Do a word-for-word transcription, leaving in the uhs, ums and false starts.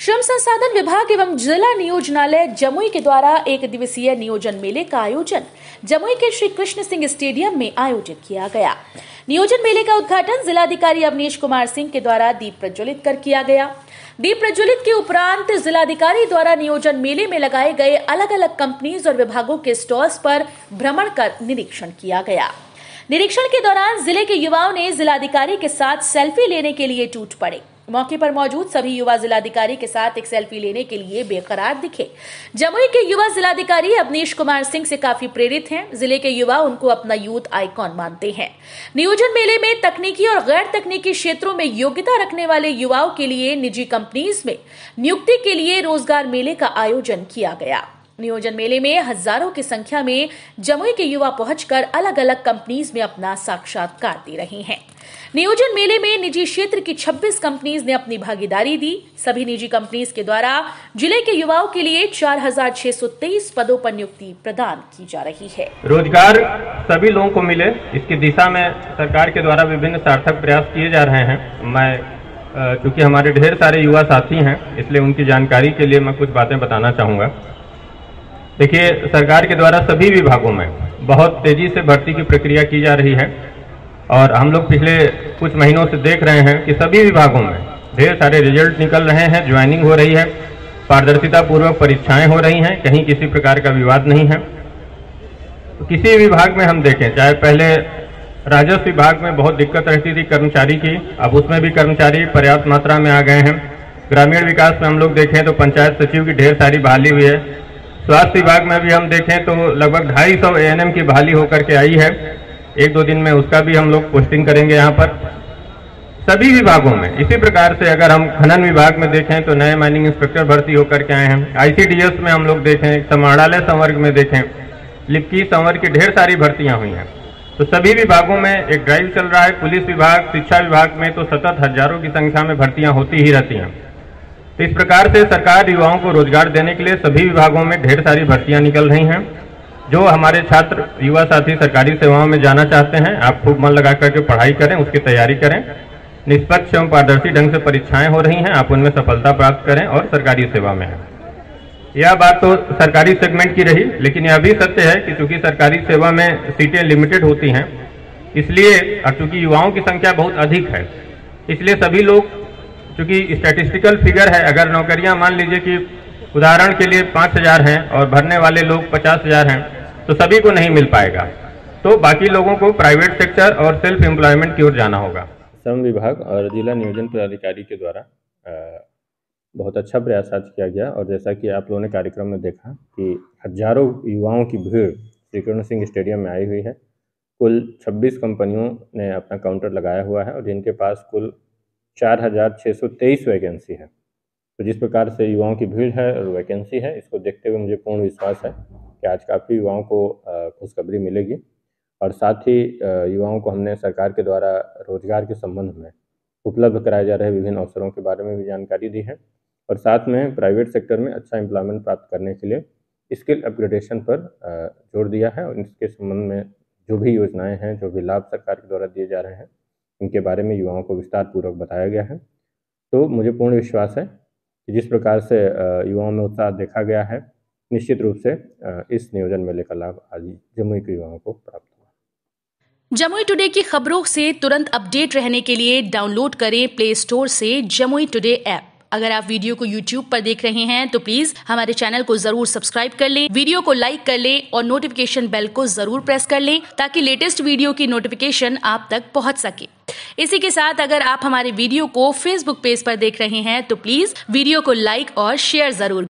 श्रम संसाधन विभाग एवं जिला नियोजनालय जमुई के द्वारा एक दिवसीय नियोजन मेले का आयोजन जमुई के श्री कृष्ण सिंह स्टेडियम में आयोजित किया गया। नियोजन मेले का उद्घाटन जिलाधिकारी अवनीश कुमार सिंह के द्वारा दीप प्रज्वलित कर किया गया। दीप प्रज्वलित के उपरांत जिलाधिकारी द्वारा नियोजन मेले में लगाए गए अलग अलग कंपनीज और विभागों के स्टॉल्स पर भ्रमण कर निरीक्षण किया गया। निरीक्षण के दौरान जिले के युवाओं ने जिलाधिकारी के साथ सेल्फी लेने के लिए टूट पड़े। मौके पर मौजूद सभी युवा जिलाधिकारी के साथ एक सेल्फी लेने के लिए बेकरार दिखे। जमुई के युवा जिलाधिकारी अवनीश कुमार सिंह से काफी प्रेरित हैं। जिले के युवा उनको अपना यूथ आइकॉन मानते हैं। नियोजन मेले में तकनीकी और गैर तकनीकी क्षेत्रों में योग्यता रखने वाले युवाओं के लिए निजी कंपनीज में नियुक्ति के लिए रोजगार मेले का आयोजन किया गया। नियोजन मेले में हजारों की संख्या में जमुई के युवा पहुंचकर अलग अलग कंपनीज में अपना साक्षात्कार दे रहे हैं। नियोजन मेले में निजी क्षेत्र की छब्बीस कंपनीज ने अपनी भागीदारी दी। सभी निजी कंपनीज के द्वारा जिले के युवाओं के लिए चार हजार छह सौ तेईस पदों पर नियुक्ति प्रदान की जा रही है। रोजगार सभी लोगों को मिले, इसकी दिशा में सरकार के द्वारा विभिन्न सार्थक प्रयास किए जा रहे हैं। मैं चूंकि हमारे ढेर सारे युवा साथी हैं, इसलिए उनकी जानकारी के लिए मैं कुछ बातें बताना चाहूँगा। देखिए, सरकार के द्वारा सभी विभागों में बहुत तेजी से भर्ती की प्रक्रिया की जा रही है और हम लोग पिछले कुछ महीनों से देख रहे हैं कि सभी विभागों में ढेर सारे रिजल्ट निकल रहे हैं, ज्वाइनिंग हो रही है, पारदर्शिता पूर्वक परीक्षाएं हो रही हैं, कहीं किसी प्रकार का विवाद नहीं है। तो किसी विभाग में हम देखें, चाहे पहले राजस्व विभाग में बहुत दिक्कत रहती थी कर्मचारी की, अब उसमें भी कर्मचारी पर्याप्त मात्रा में आ गए हैं। ग्रामीण विकास में हम लोग देखें तो पंचायत सचिव की ढेर सारी बहाली हुई है। स्वास्थ्य विभाग में भी हम देखें तो लगभग ढाई सौ ए एन एम की बहाली होकर के आई है। एक दो दिन में उसका भी हम लोग पोस्टिंग करेंगे यहाँ पर। सभी विभागों में इसी प्रकार से अगर हम खनन विभाग में देखें तो नए माइनिंग इंस्पेक्टर भर्ती होकर के आए हैं। आई सी डी एस में हम लोग देखें, समाहरणालय संवर्ग में देखें, लिपकी संवर्ग की ढेर सारी भर्तियां हुई हैं। तो सभी विभागों में एक ड्राइव चल रहा है। पुलिस विभाग, शिक्षा विभाग में तो सतत हजारों की संख्या में भर्तियां होती ही रहती हैं। तो इस प्रकार से सरकार युवाओं को रोजगार देने के लिए सभी विभागों में ढेर सारी भर्तियां निकल रही हैं। जो हमारे छात्र युवा साथी सरकारी सेवाओं में जाना चाहते हैं, आप खूब मन लगा करके पढ़ाई करें, उसकी तैयारी करें। निष्पक्ष एवं पारदर्शी ढंग से परीक्षाएं हो रही हैं, आप उनमें सफलता प्राप्त करें और सरकारी सेवा में हैं। यह बात तो सरकारी सेगमेंट की रही, लेकिन यह भी सत्य है कि चूंकि सरकारी सेवा में सीटें लिमिटेड होती हैं, इसलिए और चूंकि युवाओं की संख्या बहुत अधिक है, इसलिए सभी लोग, चूंकि स्टैटिस्टिकल फिगर है, अगर नौकरियां मान लीजिए कि उदाहरण के लिए पाँच हजार हैं और भरने वाले लोग पचास हजार हैं, तो सभी को नहीं मिल पाएगा। तो बाकी लोगों को प्राइवेट सेक्टर और सेल्फ एम्प्लॉयमेंट की ओर जाना होगा। श्रम विभाग और जिला नियोजन पदाधिकारी के द्वारा बहुत अच्छा प्रयास आज किया गया और जैसा कि आप लोगों ने कार्यक्रम में देखा कि हजारों युवाओं की भीड़ श्री कृष्ण सिंह स्टेडियम में आई हुई है। कुल छब्बीस कंपनियों ने अपना काउंटर लगाया हुआ है और जिनके पास कुल चार हजार छः सौ तेईस वैकेंसी है। तो जिस प्रकार से युवाओं की भीड़ है और वैकेंसी है, इसको देखते हुए मुझे पूर्ण विश्वास है कि आज काफ़ी युवाओं को खुशखबरी मिलेगी। और साथ ही युवाओं को हमने सरकार के द्वारा रोजगार के संबंध में उपलब्ध कराए जा रहे विभिन्न अवसरों के बारे में भी जानकारी दी है और साथ में प्राइवेट सेक्टर में अच्छा एम्प्लॉयमेंट प्राप्त करने के लिए स्किल अपग्रेडेशन पर जोर दिया है और इसके संबंध में जो भी योजनाएं हैं, जो भी लाभ सरकार के द्वारा दिए जा रहे हैं, इनके बारे में युवाओं को विस्तार पूर्वक बताया गया है। तो मुझे पूर्ण विश्वास है कि जिस प्रकार से युवाओं में उत्साह देखा गया है, निश्चित रूप से इस नियोजन मेले का लाभ आज जमुई के युवाओं को प्राप्त हुआ। जमुई टुडे की खबरों से तुरंत अपडेट रहने के लिए डाउनलोड करें प्ले स्टोर से जमुई टुडे ऐप। अगर आप वीडियो को यूट्यूब पर देख रहे हैं तो प्लीज हमारे चैनल को जरूर सब्सक्राइब कर लें, वीडियो को लाइक कर लें और नोटिफिकेशन बेल को जरूर प्रेस कर लें ताकि लेटेस्ट वीडियो की नोटिफिकेशन आप तक पहुंच सके। इसी के साथ अगर आप हमारे वीडियो को फेसबुक पेज पर देख रहे हैं तो प्लीज वीडियो को लाइक और शेयर जरूर